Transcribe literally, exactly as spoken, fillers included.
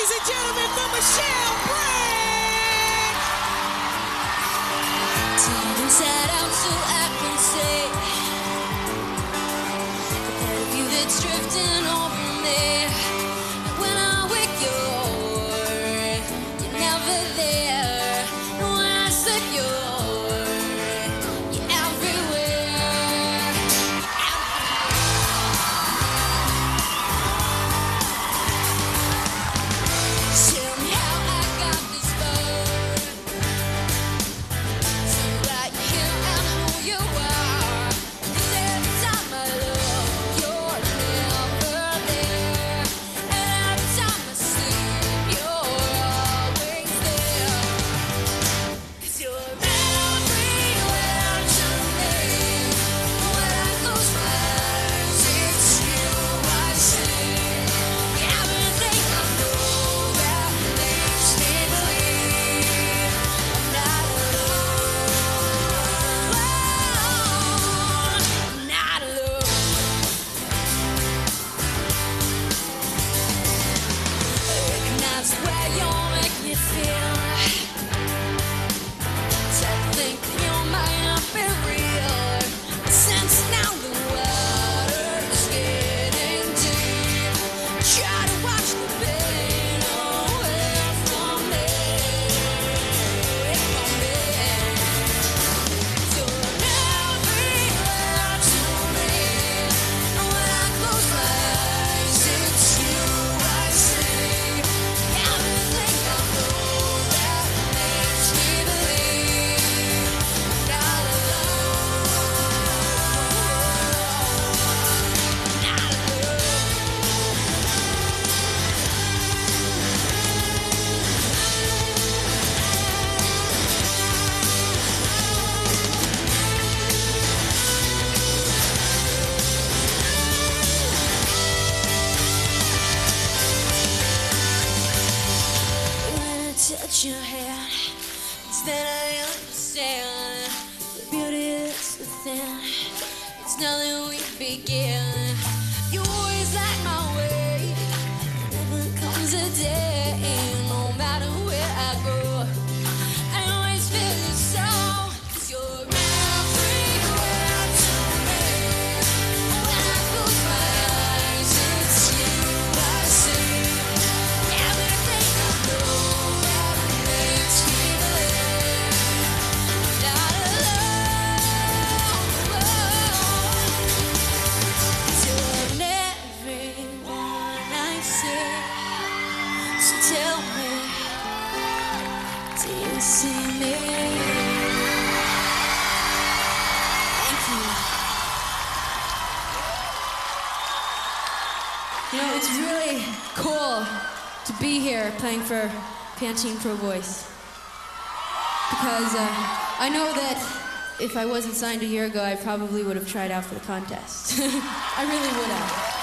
ladies and gentlemen, for Michelle Bragg! Turning side out so I can say that view that's drifting over me. When I wake you, you're never there. When I slip you, you're everywhere. Tell me how I got this far. So right here and who you are. 'Cause every time I look, you're never there. And every time I sleep, you're always there. 'Cause you're everywhere to me. When I close my eyes, it's you I see. Everything I know that makes me believe I'm not alone. I'm not alone. Recognize where you make me feel. Sad to think that you might not be real. Since now the water's getting deep. Try to watch the pain away from me, from me. You're everywhere to me. When I close my eyes, it's you I see. Everything I know that makes me believe I'm not alone. Not alone. When I touch your hand, it's then I understand the beauty that's within. It's now that we begin. You always light my way. Never comes a day, no matter where I go. I always feel your soul. 'Cause you're everywhere to me. When I close my eyes, it's you I see. Everything I know that makes me believe I'm not alone. 'Cause you're everyone I see. So tell me, do you see me? Thank you. You know, it's really cool to be here playing for Pantene Pro Voice. Because uh, I know that if I wasn't signed a year ago, I probably would have tried out for the contest. I really would have.